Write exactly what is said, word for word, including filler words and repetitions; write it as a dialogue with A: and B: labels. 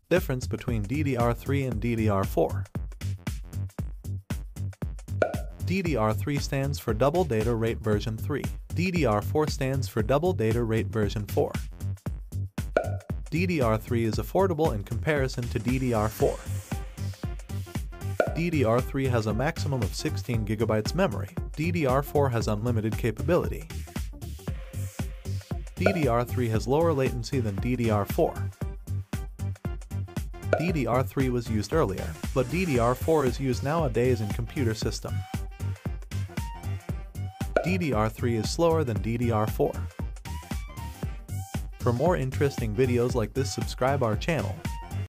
A: Difference between D D R three and D D R four. D D R three stands for Double Data Rate version three. D D R four stands for Double Data Rate version four. D D R three is affordable in comparison to D D R four. D D R three has a maximum of sixteen gigabytes memory. D D R four has unlimited capability. D D R three has lower latency than D D R four. D D R three was used earlier, but D D R four is used nowadays in computer system. D D R three is slower than D D R four. For more interesting videos like this, subscribe our channel.